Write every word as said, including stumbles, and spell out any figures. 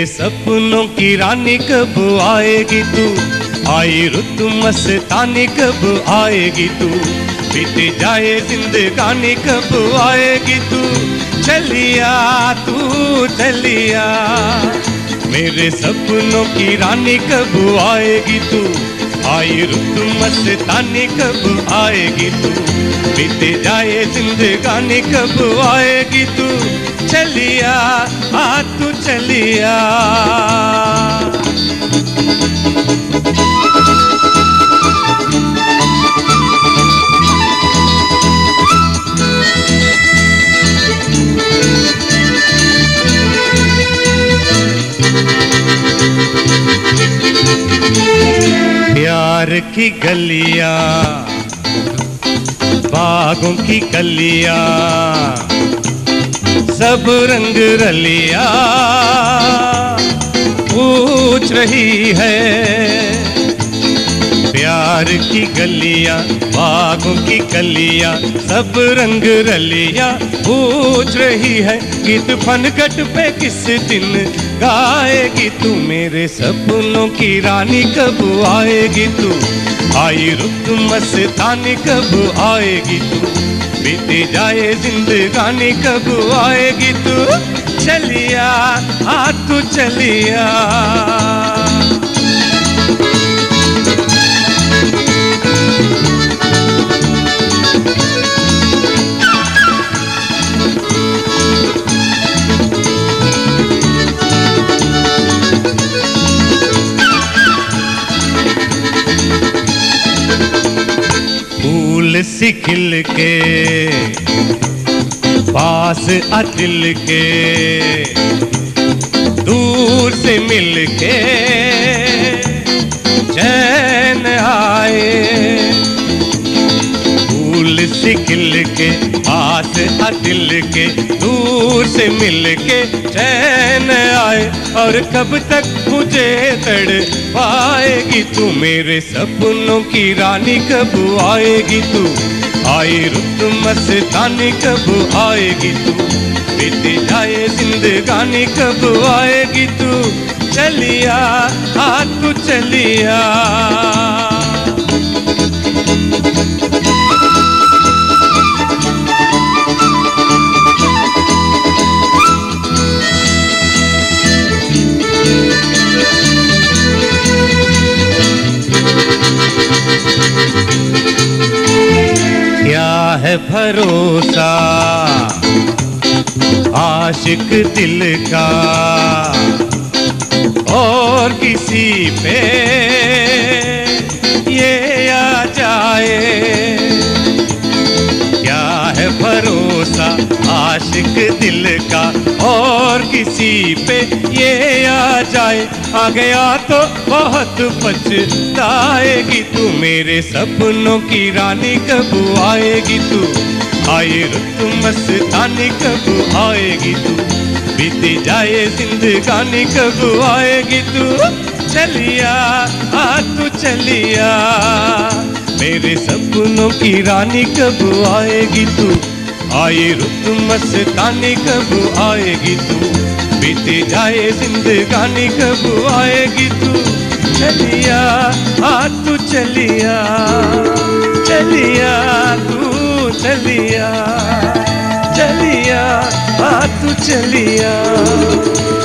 मेरे सपनों की रानी कब आएगी तू, आई रुत मस्तानी कब आएगी तू, बीत जाए जिंदगानी कब आएगी तू, चलिया तू चलिया। मेरे सपनों की रानी कब आएगी तू, आई रुत मस्तानी कब आएगी तू, बीत जाए जिंदगानी कब आएगी तू, चलिया आ तू चलिया। प्यार की गलियां बागों की कलियां सब रंग रलिया पूछ रही है। प्यार की गलियां बागों की कलियां सब रंग रलिया पूछ रही है, गीत फनकट पे किस दिन गाएगी तू, मेरे सपनों की रानी कब आएगी तू, आई रुत मस्तानी कब आएगी तू, बीती जाए जिंदगानी कब आएगी तू, चलिया आ तू चलिया। फूल सी खिल के पास अतिल के दूर से मिल के चैन आए, फूल सी खिल के पास अतिल के दूर से मिल के चैन आए, और कब तक मुझे तड़ पाएगी तू, मेरे सपनों की रानी कब आएगी तू, आई रुत मस्तानी कब आएगी तू, बीती जाए जिंदगानी कब आएगी तू, चलिया आ तू चलिया। क्या है भरोसा आशिक दिल का और किसी पे ये आ जाए, क्या है भरोसा आशिक दिल का और किसी पे ये आ जाए, आ गया तो बहुत पछताएगी तू, मेरे सपनों की रानी कब आएगी तू, आई रुत मस्तानी कब आएगी तू, बीती जाए जिंदगानी कब आएगी तू, चलिया आ तू चलिया। मेरे सपनों की रानी कब आएगी तू, आई रुत मस्तानी कब आएगी तू, बीती जाए जिंदगानी कब आएगी तू, चलिया आ तू चलिया, चलिया तू चलिया, चलिया आ तू चलिया।